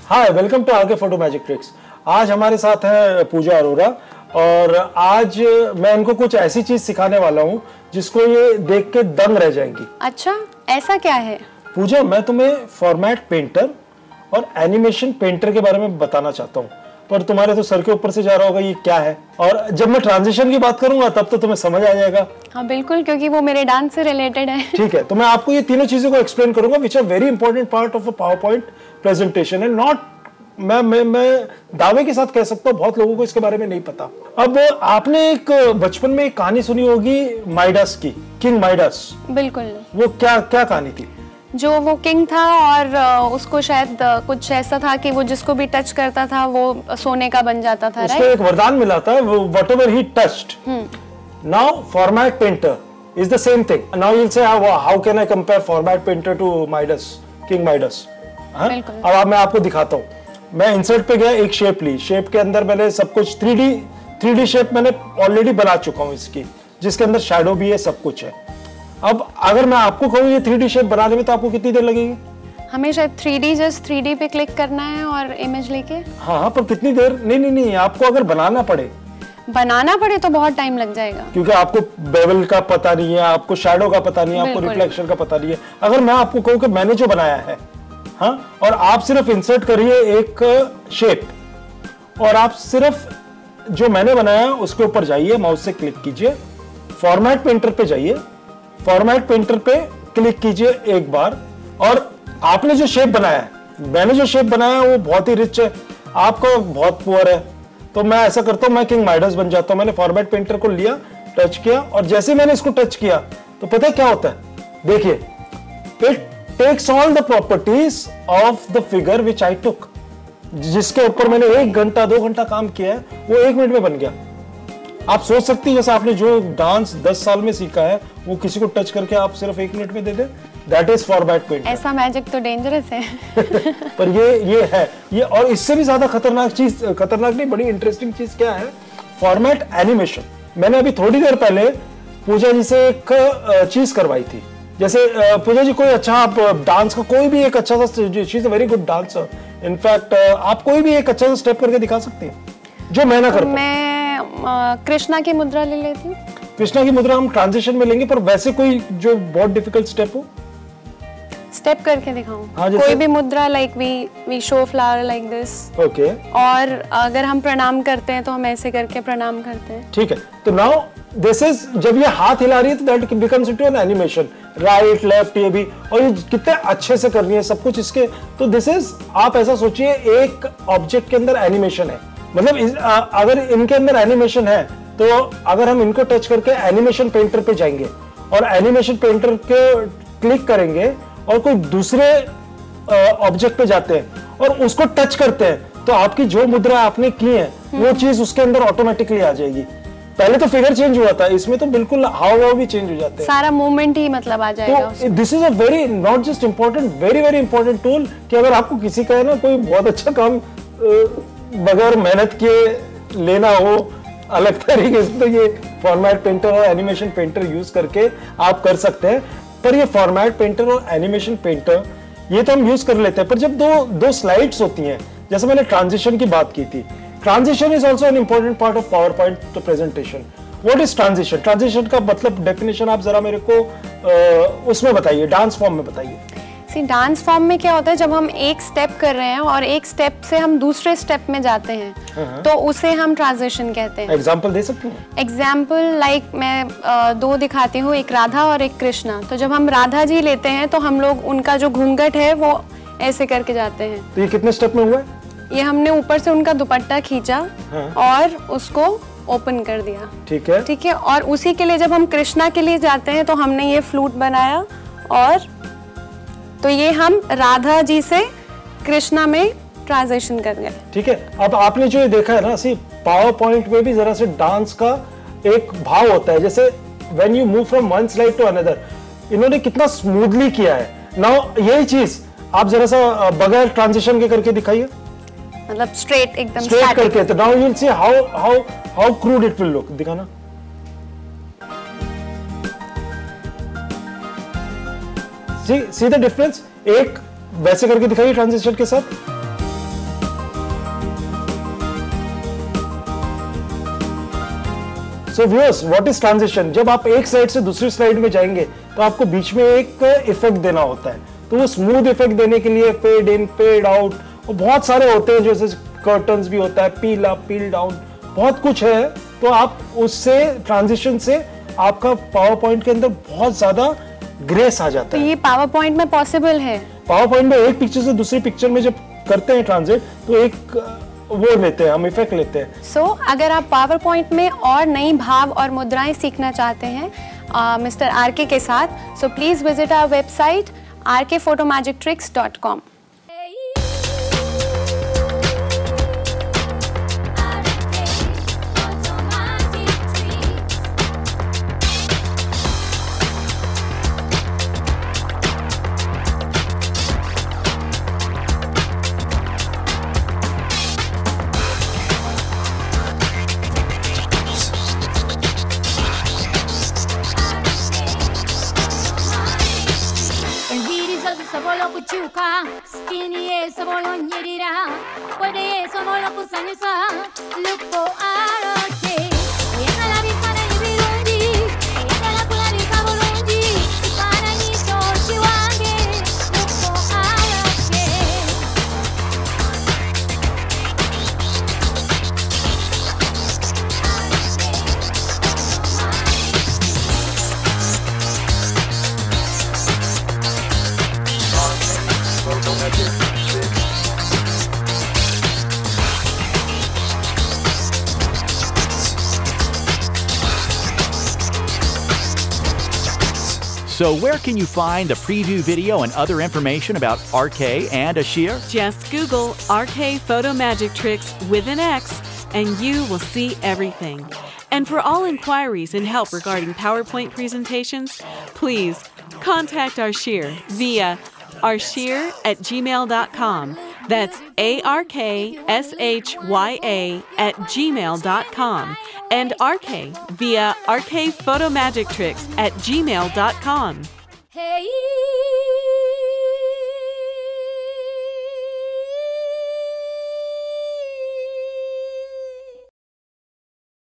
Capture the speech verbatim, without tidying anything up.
Hi, welcome to आगे photo magic tricks. आज हमारे साथ है पूजा अरोरा और आज मैं इनको कुछ ऐसी चीज सिखाने वाला हूँ जिसको ये देख के दंग रह जाएंगी। अच्छा, ऐसा क्या है? पूजा, मैं तुम्हें फॉर्मेट पेंटर और एनिमेशन पेंटर के बारे में बताना चाहता हूँ, पर तुम्हारे तो सर के ऊपर से जा रहा होगा ये क्या है। और जब मैं ट्रांजिशन की बात करूंगा तब तो तुम्हें समझ आ जाएगा। हाँ बिल्कुल, क्योंकि वो मेरे डांस से रिलेटेड है। ठीक है, तो मैं आपको ये तीनों चीजों को एक्सप्लेन करूंगा which are very important part of a power point presentation and not मैं मैं मैं दावे के साथ कह सकता हूँ बहुत लोगों को इसके बारे में नहीं पता। अब आपने एक बचपन में एक कहानी सुनी होगी माइडास की, किंग माइडास। बिल्कुल। वो क्या क्या कहानी थी? जो वो किंग था और उसको शायद कुछ ऐसा था कि वो जिसको भी टच करता था वो सोने का बन जाता था। उसको एक वरदान मिला था, whatever he touched. Now format painter is the same thing. Now you will say how can I compare format painter to Midas, king Midas. अब मैं आपको दिखाता हूँ। मैं इंसर्ट पे गया, एक शेप ली, शेप के अंदर मैंने सब कुछ three D three D shape मैंने ऑलरेडी बना चुका हूँ इसकी, जिसके अंदर शैडो भी है, सब कुछ है। अब अगर मैं आपको कहूँ ये थ्री डी शेप बनाने में तो आपको कितनी देर लगेगी? हमें शायद three D just three D पे क्लिक करना है और इमेज लेके। हाँ हाँ, पर कितनी देर? नहीं नहीं नहीं, आपको अगर बनाना पड़े बनाना पड़े तो बहुत टाइम लग जाएगा, क्योंकि आपको बेवल का पता नहीं है, आपको शैडो का पता नहीं है, आपको रिफ्लेक्शन का पता नहीं है। अगर मैं आपको कहूँ कि मैंने जो बनाया है, हाँ, और आप सिर्फ इंसर्ट करिए एक शेप और आप सिर्फ जो मैंने बनाया उसके ऊपर जाइए, माउस से क्लिक कीजिए, फॉर्मेट पेंटर पे जाइए, फॉर्मेट पेंटर पे क्लिक कीजिए एक बार, और आपने जो शेप बनाया है, मैंने जो शेप बनाया है वो बहुत ही रिच है, आपका बहुत पुअर है। तो मैं ऐसा करता हूं, मैं किंग माइडास बन जाता हूं। मैंने फॉर्मेट पेंटर को लिया, टच किया, और जैसे मैंने इसको टच किया तो पता है क्या होता है? देखिए, it takes all the properties of the figure which I took। जिसके ऊपर मैंने एक घंटा दो घंटा काम किया है वो एक मिनट में बन गया। आप सोच सकती हैं जैसे आपने जो डांस दस साल में सीखा है वो किसी को टच करके आप सिर्फ एक मिनट में दे दे। That is format painter. ऐसा मैजिक तो डेंजरस है। पर ये ये है ये, और इससे भी ज्यादा खतरनाक चीज, खतरनाक नहीं, बड़ी इंटरेस्टिंग चीज क्या है? Format animation. मैंने अभी थोड़ी देर पहले पूजा जी से एक चीज करवाई थी। जैसे पूजा जी, कोई अच्छा आप डांस का कोई भी एक अच्छा सा, she is a very good dancer, in fact आप कोई भी एक अच्छा सा स्टेप करके दिखा सकते हैं जो मैं ना कर पाऊं। मैं कृष्णा की मुद्रा ले लेती हूँ। कृष्णा की मुद्रा हम ट्रांजिशन में लेंगे, पर वैसे कोई जो बहुत डिफिकल्ट स्टेप हो, स्टेप करके दिखाऊं। हाँ, कोई भी मुद्रा, like we we show flower like this. Okay. और अगर हम प्रणाम करते हैं तो हम ऐसे करके प्रणाम करते हैं। ठीक है, तो नाउ दिस इज, जब ये हाथ हिला रही है तो that becomes into an animation, right left, ये भी, और ये कितने अच्छे से करनी है सब कुछ इसके। तो दिस इज, आप ऐसा सोचिए एक ऑब्जेक्ट के अंदर एनिमेशन है, मतलब इस, आ, अगर इनके अंदर एनिमेशन है तो अगर हम इनको टच करके एनिमेशन पेंटर पे जाएंगे और एनिमेशन पेंटर के क्लिक करेंगे और कोई दूसरे ऑब्जेक्ट पे जाते हैं और उसको टच करते हैं तो आपकी जो मुद्रा आपने की है वो चीज उसके अंदर ऑटोमेटिकली आ जाएगी। पहले तो फिगर चेंज हुआ था, इसमें तो बिल्कुल हाव भाव भी चेंज हो जाते हैं, सारा मूवमेंट ही मतलब आ जाएगा। तो this is a very not just important, very very important tool कि अगर आपको किसी का है ना कोई बहुत अच्छा काम बगैर मेहनत किए लेना हो अलग तरीके से, तो ये फॉर्मेट पेंटर और एनिमेशन पेंटर यूज करके आप कर सकते हैं। पर ये फॉर्मेट पेंटर और एनिमेशन पेंटर ये तो हम यूज कर लेते हैं, पर जब दो दो स्लाइड्स होती हैं, जैसे मैंने ट्रांजिशन की बात की थी, transition is also an important part of power point presentation. What is transition? Transition का मतलब डेफिनेशन आप जरा मेरे को आ, उसमें बताइए, डांस फॉर्म में बताइए। सी डांस फॉर्म में क्या होता है, जब हम एक स्टेप कर रहे हैं और एक स्टेप से हम दूसरे स्टेप में जाते हैं तो उसे हम ट्रांजिशन कहते हैं। एग्जाम्पल दे सकते हैं? एग्जाम्पल लाइक मैं आ, दो दिखाती हूँ, एक राधा और एक कृष्णा। तो जब हम राधा जी लेते हैं तो हम लोग उनका जो घूंघट है वो ऐसे करके जाते हैं। तो ये कितने स्टेप में हुआ है? ये हमने ऊपर से उनका दुपट्टा खींचा और उसको ओपन कर दिया। ठीक है, ठीक है। और उसी के लिए जब हम कृष्णा के लिए जाते हैं तो हमने ये फ्लूट बनाया, और तो ये हम राधा जी से कृष्णा में ट्रांजिशन कर गए। ठीक है, अब आपने जो ये देखा है ना, सी पावर पॉइंट में भी जरा से डांस का एक भाव होता है, जैसे when you move from one slide to another, इन्होंने कितना स्मूथली किया है। नाउ यही चीज आप जरा सा बगैर ट्रांजिशन के करके दिखाइए, मतलब स्ट्रेट एकदम स्ट्रेट करके। तो now you will see how how how crude it will look. दिखाना, सी सी द डिफरेंस। एक वैसे करके दिखाइए ट्रांजिशन के साथ, so viewers, what is transition? जब आप एक स्लाइड से दूसरी स्लाइड में जाएंगे तो आपको बीच में एक इफेक्ट देना होता है। तो वो स्मूथ इफेक्ट देने के लिए फेड इन, फेड आउट, और बहुत सारे होते हैं, जैसे कर्टन्स भी होता है, पील अप, पील डाउन, बहुत कुछ है। तो आप उससे ट्रांजिशन से आपका पावर पॉइंट के अंदर बहुत ज्यादा ग्रेस आ जाता तो है। ये पावर पॉइंट में पॉसिबल है? पावर पॉइंट में एक पिक्चर से दूसरी पिक्चर में जब करते हैं ट्रांजिट, तो एक वो लेते हैं हम, इफेक्ट लेते हैं। सो so, अगर आप पावर पॉइंट में और नई भाव और मुद्राएं सीखना चाहते हैं मिस्टर आर के के साथ, so please visit our website R K photo magic tricks dot com. Sabolo kuchuka, skinny e sabolo nyirira, wade e sabolo kusanyusa, look for arote. Yena la bifana ibirundi, yena la kula bikaburundi, ifana ni shoshi wange, look for arote. So where can you find the preview video and other information about R K and Ashir? Just Google R K Photo Magic Tricks with an X and you will see everything. And for all inquiries and help regarding PowerPoint presentations, please contact Ashir via arshir at gmail dot com. That's A R K S H Y A at gmail dot com. And R K via R K Photo Magic Tricks at gmail dot com. Hey.